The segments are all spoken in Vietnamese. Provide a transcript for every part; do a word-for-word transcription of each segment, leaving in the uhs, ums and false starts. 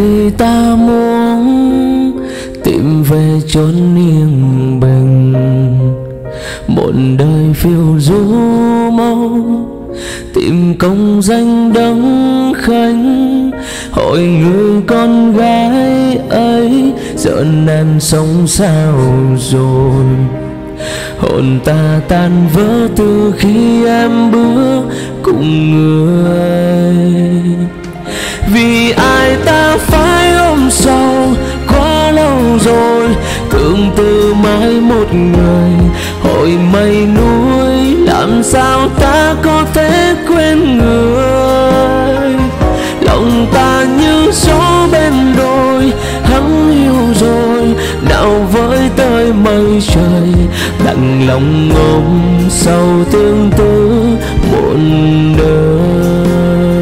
khi ta muốn tìm về chốn yên bình, một đời phiêu du mong tìm công danh đấng khánh. Hỏi người con gái ấy giờ nàng sống sao rồi? Hồn ta tan vỡ từ khi em bước cùng người. Vì ai ta phải ôm sầu quá lâu rồi, tương tư mãi một người. Hỏi mây núi làm sao ta có thể quên người. Lòng ta như gió bên đồi hắn yêu rồi, nào với tới mây trời đặng lòng ôm sâu tương tư một đời.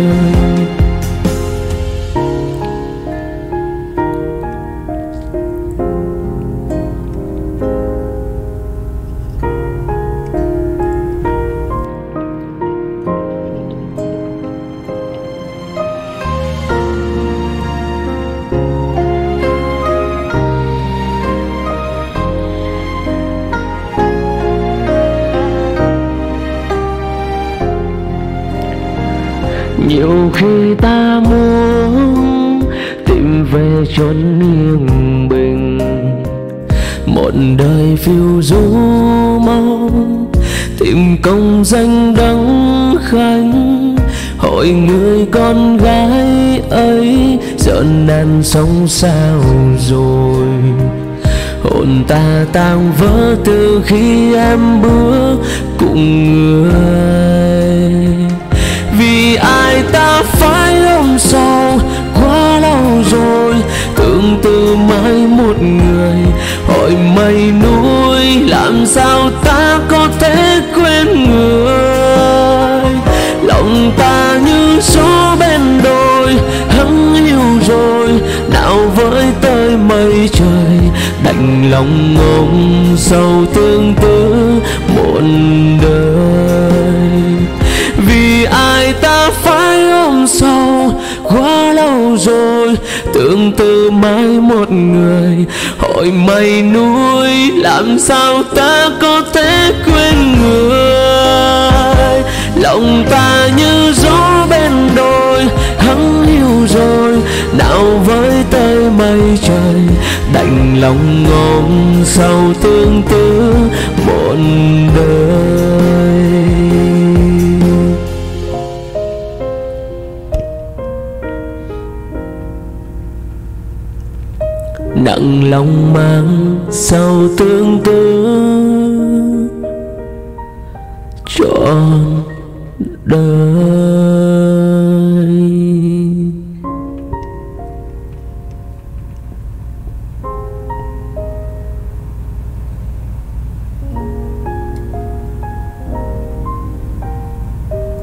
Nhiều khi ta muốn tìm về chốn yên bình, một đời phiêu du mong tìm công danh đấng khánh. Hỏi người con gái ấy giờ nàng sống sao rồi? Hồn ta tan vỡ từ khi em bước cùng người. Vì ai ta phải ôm sầu quá lâu rồi, tương tư mãi một người. Hỏi mây núi làm sao ta có thể quên người. Lòng ta như gió bên đồi hắn yêu rồi, nào với tới mây trời đành lòng ôm sâu tương tư một đời. Vì ai ta phải ôm sầu quá lâu rồi, tương tư mãi một người. Hỏi mây núi làm sao ta có thể quên người. Lòng ta như gió bên đồi hắn yêu rồi, nào với tới mây trời đành lòng ôm sâu tương tư một đời. Nặng lòng mang sâu tương tư trọn đời.